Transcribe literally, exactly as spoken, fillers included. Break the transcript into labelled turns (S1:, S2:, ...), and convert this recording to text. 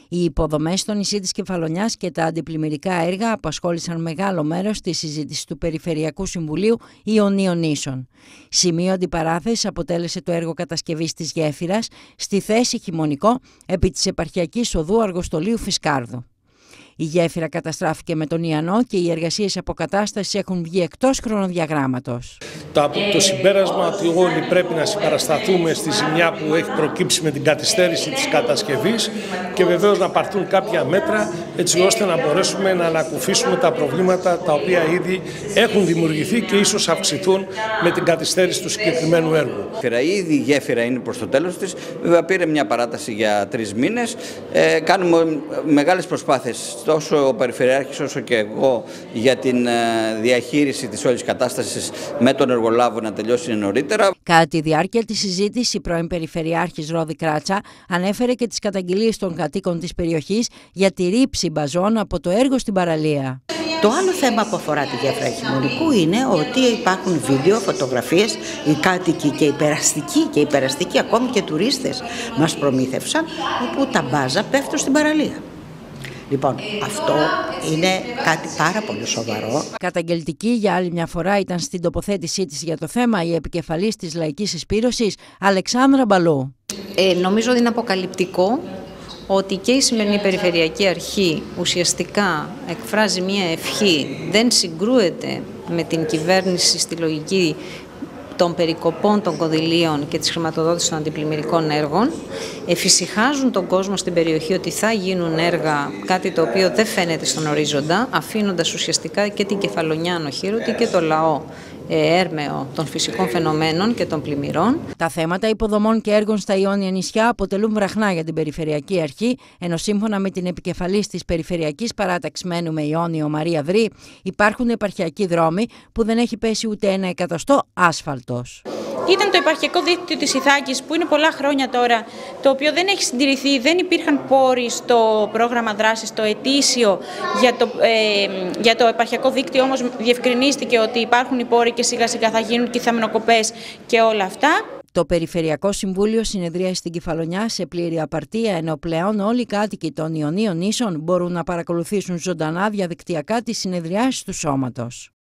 S1: Οι υποδομές στο νησί της Κεφαλονιάς και τα αντιπλημμυρικά έργα απασχόλησαν μεγάλο μέρος της συζήτησης του Περιφερειακού Συμβουλίου Ιωνίων Νήσων. Σημείο αντιπαράθεσης αποτέλεσε το έργο κατασκευής της γέφυρας στη θέση Χειμωνικό επί της επαρχιακής οδού Αργοστολίου Φυσκάρδου. Η γέφυρα καταστράφηκε με τον Ιαννό και οι εργασίες αποκατάστασης έχουν βγει εκτός χρονοδιαγράμματος.
S2: Το, το συμπέρασμα ότι όλοι πρέπει να συμπαρασταθούμε στη ζημιά που έχει προκύψει με την καθυστέρηση της κατασκευής και βεβαίως να πάρθουν κάποια μέτρα έτσι ώστε να μπορέσουμε να ανακουφίσουμε τα προβλήματα τα οποία ήδη έχουν δημιουργηθεί και ίσως αυξηθούν με την καθυστέρηση του συγκεκριμένου έργου.
S3: Ήδη η γέφυρα είναι προς το τέλος της, βέβαια πήρε μια παράταση για τρεις μήνες. Ε, κάνουμε μεγάλες προσπάθειες τόσο ο Περιφερειάρχης όσο και εγώ για την διαχείριση της όλης κατάστασης με τον εργολάβο να τελειώσει νωρίτερα.
S1: Κατά τη διάρκεια της συζήτησης, η πρώην Περιφερειάρχης Ρόδη Κράτσα ανέφερε και τις καταγγελίες των κατοίκων της περιοχής για τη ρήψη μπαζών από το έργο στην παραλία.
S4: Το άλλο θέμα που αφορά τη γέφυρα Χειμωνικού είναι ότι υπάρχουν βίντεο, φωτογραφίες, οι κάτοικοι και οι περαστικοί και οι περαστικοί ακόμη και τουρίστες μας προμήθευσαν όπου τα μπάζα πέφτουν στην παραλία. Λοιπόν, αυτό είναι κάτι πάρα πολύ σοβαρό.
S1: Καταγγελτική για άλλη μια φορά ήταν στην τοποθέτησή της για το θέμα η επικεφαλής της Λαϊκής Συσπήρωσης, Αλεξάνδρα Μπαλού.
S5: Ε, νομίζω ότι είναι αποκαλυπτικό ότι και η σημερινή Περιφερειακή Αρχή ουσιαστικά εκφράζει μια ευχή, δεν συγκρούεται με την κυβέρνηση στη λογική των περικοπών των κονδυλίων και της χρηματοδότησης των αντιπλημμυρικών έργων, εφησυχάζουν τον κόσμο στην περιοχή ότι θα γίνουν έργα, κάτι το οποίο δεν φαίνεται στον ορίζοντα, αφήνοντας ουσιαστικά και την Κεφαλονιά ανοχήρωτη και το λαό έρμεο των φυσικών φαινομένων και των πλημμυρών.
S1: Τα θέματα υποδομών και έργων στα Ιόνια νησιά αποτελούν βραχνά για την Περιφερειακή Αρχή, ενώ σύμφωνα με την επικεφαλής της Περιφερειακής Παράταξης Μένουμε Ιόνιο, Μαρία Βρή, υπάρχουν επαρχιακοί δρόμοι που δεν έχει πέσει ούτε ένα εκατοστό άσφαλτος.
S6: Ήταν το επαρχιακό δίκτυο της Ιθάκης που είναι πολλά χρόνια τώρα, το οποίο δεν έχει συντηρηθεί, δεν υπήρχαν πόροι στο πρόγραμμα δράσης, το ετήσιο για το, ε, για το επαρχιακό δίκτυο, όμως διευκρινίστηκε ότι υπάρχουν οι πόροι και σιγά σιγά θα γίνουν και οι θαμνοκοπές και όλα αυτά.
S1: Το Περιφερειακό Συμβούλιο συνεδρίασε στην Κεφαλονιά σε πλήρη απαρτία, ενώ πλέον όλοι οι κάτοικοι των Ιωνίων Νήσων μπορούν να παρακολουθήσουν ζωντανά διαδικτυακά τις συνεδριάσεις του σώματος.